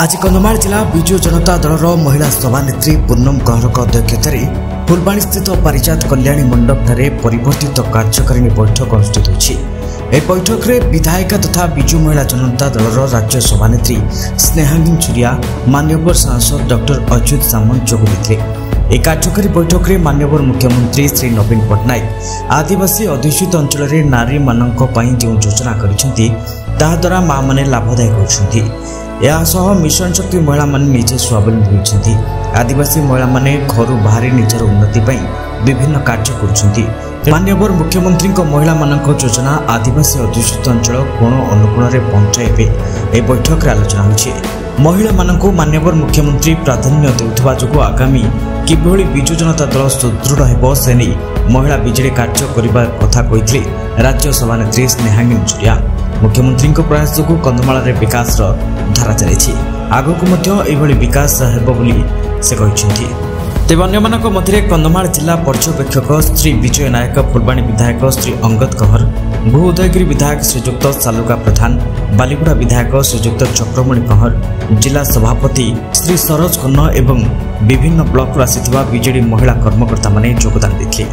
आज कंधमाल जिला विजु जनता दलर महिला सभानेत्री पूनम कौहर अध्यक्षतार फुलबाणी स्थित पारिजात कल्याणी मंडप परिवर्तित कार्यकारिणी बैठक अनुष्ठित होती। बैठक में विधायिका तथा विजु महिला जनता दलर राज्य सभानेत्री स्नेहांगी छुरिया मान्यवर सांसद डॉक्टर अच्युत सामंत जोग देते। एक कार्यकारी बैठक में मान्यवर मुख्यमंत्री श्री नवीन पट्टनायक आदिवासी अध्युषित अंचल में नारी मानक जो योजना करद्वारा माँ मैंने लाभदायक होती। मिशन शक्ति महिला माने निजे स्वावलंबी होती। आदिवासी महिला माने घर बाहरी निजर उन्नति विभिन्न कार्य कर मान्यवर मुख्यमंत्री महिला मानक योजना आदिवासी अध्युषित अंचल कोण अनुकोण पहुंचाइबे ए बैठक आलोचना होछि। महिला मानक मान्यवर मुख्यमंत्री प्राधान्य देउथबा जोगु आगामी किभଳି विजु जनता दल सुदृढ़ हेबो से नहीं महिला विजेडे कार्य करबा कथा कहिथि राज्य सभानेत्री स्नेहांगी छुरिया। मुख्यमंत्री प्रयास जोगु कंधमाल रे विकास धारा चली आगक विकास हेबो बोली से कहिसेंती। तेज अन्य मध्य कंधमाल जिला पर्यवेक्षक श्री विजय नायक, फुलबाणी विधायक श्री अंगद कौहर, भू उदयगिरी विधायक श्रीजुक्त सालुका प्रधान, बालीगुड़ा विधायक श्रीजुक्त चक्रमणि कौहर, जिला सभापति श्री सरोज खन्ना एवं विभिन्न ब्लॉक आसिथिबा बीजेडी महिला कर्मकर्ता माने योगदान देथिले।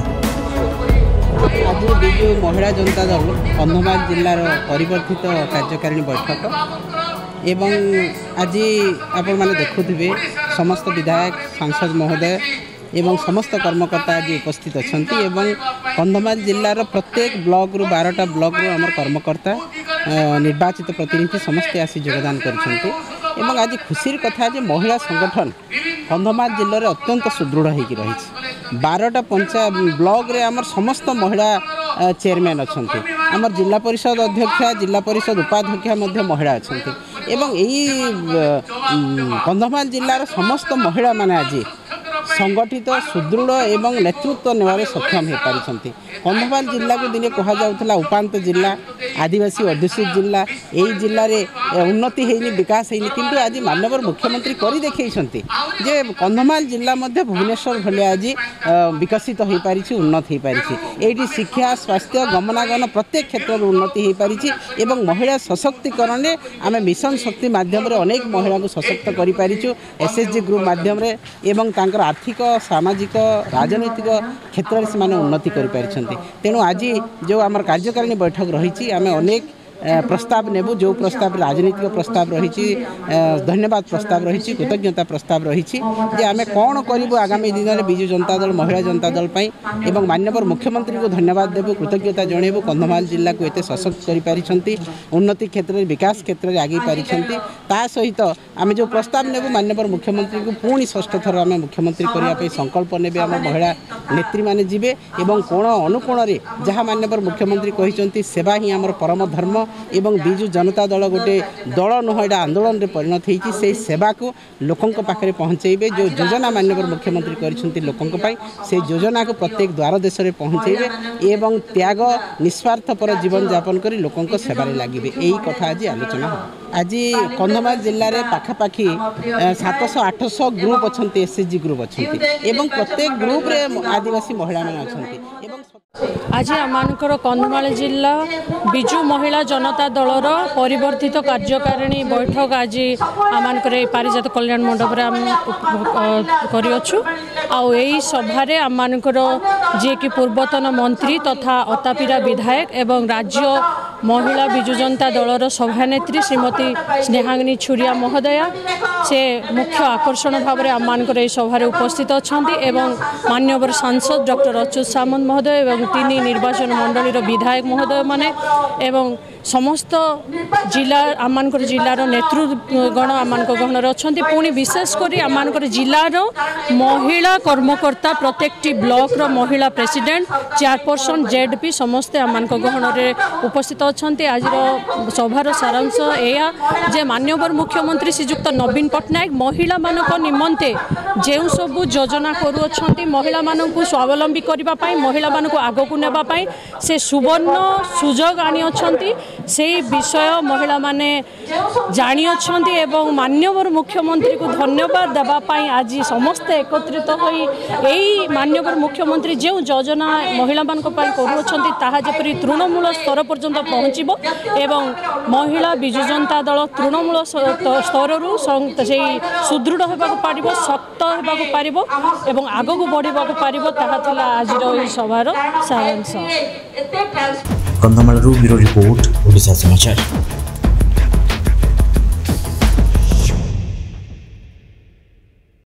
आज विजु महिला जनता दल कंधमाल जिलार परिवर्तित कार्यकारिणी बैठक एवं आज आपण माने देखुथिबे समस्त विधायक सांसद महोदय एवं समस्त कर्मकर्ता आज उपस्थित अछंती एवं कंधमाल जिलार प्रत्येक ब्लॉक रु 12टा ब्लॉक रु हमर कर्मकर्ता निर्वाचित प्रतिनिधि समस्त आसी योगदान करछंती एवं आज खुशीर कथा जे महिला संगठन कंधमाल जिले में अत्यंत सुदृढ़ होगी रही। 12टा पंचायत ब्लॉक रे हमर समस्त महिला चेयरमैन अच्छा, आमर जिला परिषद अध्यक्षा, जिला परिषद उपाध्यक्षा मध्य महिला अच्छा एवं यही कंधमाल जिलार समस्त महिला माने आज संगठित सुदृढ़ एवं नेतृत्व नेबारे सक्षम हो पारिछंती। कंधमाल जिला को दिने कहा जाउथला उपांत जिला, आदिवासी अध्युषित जिला, यही जिले में उन्नति होनी विकास होनी किंतु आज माननीय मुख्यमंत्री करी देखैछंती जे कंधमाल जिला मध्य भुवनेश्वर भले आज विकसित हो पारि, उन्नत हो पारि। एठी शिक्षा, स्वास्थ्य, गमनागमन प्रत्येक क्षेत्र में उन्नति हो पारि एवं महिला सशक्तिकरण में आम मिशन शक्ति माध्यम अनेक महिला को सशक्त कर पारिछु। एसएचजी ग्रुप माध्यम एवं तांकर आर्थिक, सामाजिक, राजनैतिक क्षेत्र में उन्नति कर पारिछंती। तेणु आज जो आम कार्यकारिणी बैठक रही आम अनेक प्रस्ताव नेबू, जो प्रस्ताव राजनीतिक प्रस्ताव रही, धन्यवाद प्रस्ताव रही, कृतज्ञता प्रस्ताव रही जे आम कौन करूँ आगामी दिन में विजु जनता दल महिला जनता दल एवं माननीय मुख्यमंत्री को धन्यवाद देवु, कृतज्ञता जनइबू। कंधमाल जिला को एत सशक्त कर उन्नति क्षेत्र में, विकास क्षेत्र में आगे पारि सहित आम जो प्रस्ताव नेबू माननीय मुख्यमंत्री को पुणी षष्ठ थर आम मुख्यमंत्री करने संकल्प ने आम महिला नेत्री मैंने जीवे एवं कोण अनुकोण जहाँ माननीय मुख्यमंत्री कहते सेवा ही आमर परम धर्म एवं विजु जनता दल गोटे दल नुह एटा आंदोलन रे परिणत होती से सेवा को लोकों पाखे पहुँचेबे। जो योजना माननीय मुख्यमंत्री करछंती लोकों पाई से योजना को प्रत्येक द्वार देश में पहुँचेबे एवं त्याग निस्वार्थ पर जीवन यापन कर लोकों सेवारे लगे। यही कथा आज आलोचना हो। आज कंधमाल जिले में पाखापाखि 700-800 ग्रुप अच्छा, एसएचजी ग्रुप अच्छा एवं प्रत्येक ग्रुप रे आदिवासी महिला मैंने अच्छा। आज आमर कंधमाल जिला विजु महिला जनता दलर परिवर्तित कार्यकारिणी बैठक आज आम पारिजात कल्याण मंडप करूँ। आई सभारे आमर जी कि पूर्वतन मंत्री तथा अतापीरा विधायक एवं राज्य महिला विजु जनता दलर सभानेत्री श्रीमती स्नेहांगी छुरिया महोदया से मुख्य आकर्षण भाव में आम सभार उपस्थित अच्छा एवं मान्यवर सांसद डॉक्टर अच्युत सामंत महोदय एवं 3 निर्वाचन मंडली विधायक महोदय माने एवं समस्त जिला आमानकर जिलार नेतृगण आमानक गहनर अच्छा। पुणी विशेषकर आमानकर जिलार महिला कर्मकर्ता प्रत्येकटी ब्लॉक रो महिला प्रेसिडेंट, चेयरपर्सन, जेडपी समस्ते आमानक गहनर उपस्थित अच्छा। आज सभार सारांश या जे मान्यवर मुख्यमंत्री श्रीजुक्त नवीन पट्टनायक महिला मानक निमंते जो सबू योजना करुँच महिला मानक स्वावलंबी करने, महिला मानक आगक नेबाई से सुवर्ण सुजोग आनी अच्छा से विषय महिला माने जानी अछंती एवं माननीय मुख्यमंत्री को धन्यवाद देवाई आज समस्ते एकत्रित होई एई माननीय मुख्यमंत्री जो योजना महिला मान करुँच तृणमूल स्तर पर्यंत पहुँचब एवं महिला विजु जनता दल तृणमूल स्तर से सुदृढ़ होगा पार शक्त होगा पार एवं आगक बढ़ा पार आज सभार सारांश। कंधमाल ब्यूरो रिपोर्ट ओडिशा समाचार।